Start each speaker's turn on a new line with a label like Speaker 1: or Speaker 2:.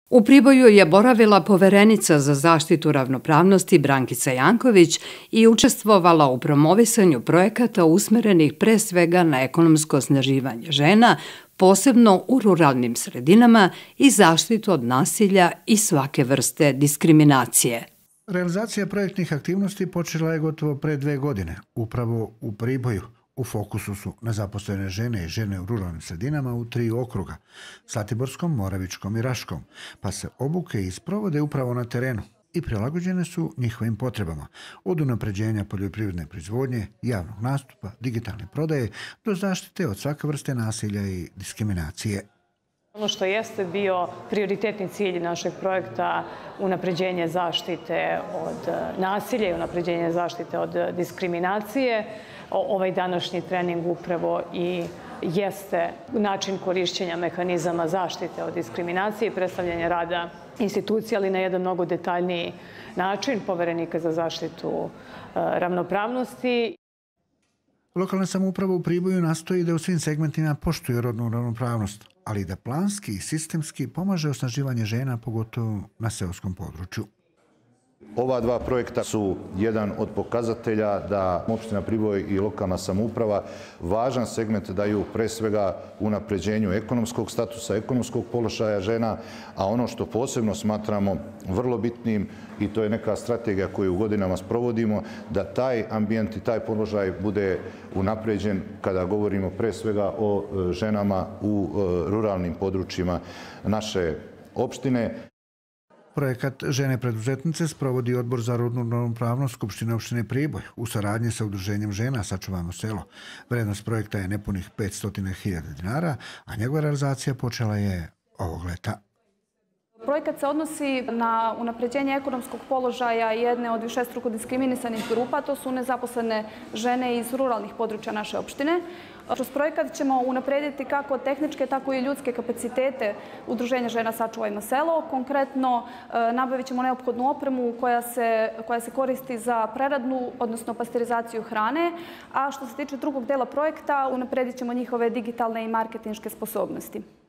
Speaker 1: U Priboju je boravila poverenica za zaštitu ravnopravnosti Brankica Janković i učestvovala u promovisanju projekata usmerenih pre svega na ekonomsko osnaživanje žena, posebno u ruralnim sredinama i zaštitu od nasilja i svake vrste diskriminacije.
Speaker 2: Realizacija projektnih aktivnosti počela je gotovo pre 2 godine, upravo u Priboju. U fokusu su nezaposlene žene i žene u ruralnim sredinama u 3 okruga, Zlatiborskom, Moravičkom i Raškom, pa se obuke i sprovode upravo na terenu i prilagođene su njihovim potrebama, od unapređenja poljoprivredne proizvodnje, javnog nastupa, digitalne prodaje, do zaštite od svake vrste nasilja i diskriminacije.
Speaker 3: Ono što jeste bio prioritetni cilj našeg projekta, unapređenje zaštite od nasilja i unapređenje zaštite od diskriminacije, ovaj današnji trening upravo i jeste način korišćenja mehanizama zaštite od diskriminacije i predstavljanja rada institucija, ali na jedan mnogo detaljniji način Poverenika za zaštitu ravnopravnosti.
Speaker 2: Lokalna samouprava u Priboju nastoji da u svim segmentima poštuje rodnu ravnopravnost, ali i da planski i sistemski pomaže osnaživanje žena, pogotovo na seoskom području.
Speaker 4: Ova 2 projekta su jedan od pokazatelja da opština Priboj i lokalna samouprava važan segment daju pre svega unapređenju ekonomskog statusa, ekonomskog položaja žena, a ono što posebno smatramo vrlo bitnim, i to je neka strategija koju godinama sprovodimo, da taj ambijent i taj položaj bude unapređen kada govorimo pre svega o ženama u ruralnim područjima naše opštine.
Speaker 2: Projekat Žene preduzetnice sprovodi Odbor za rodnu ravnopravnost Skupštine opštine Priboj u saradnji sa Udruženjem žena Sačuvajmo selo. Vrednost projekta je nepunih 500.000 dinara, a njegova realizacija počela je ovog leta.
Speaker 5: Projekat se odnosi na unapređenje ekonomskog položaja jedne od višestruko diskriminisanih grupa, to su nezaposlene žene iz ruralnih područja naše opštine. Kroz projekat ćemo unaprediti kako tehničke, tako i ljudske kapacitete Udruženja žena Sačuvajmo selo. Konkretno, nabavit ćemo neophodnu opremu koja se koristi za preradnu, odnosno pasterizaciju hrane, a što se tiče drugog dela projekta, unapredit ćemo njihove digitalne i marketinške sposobnosti.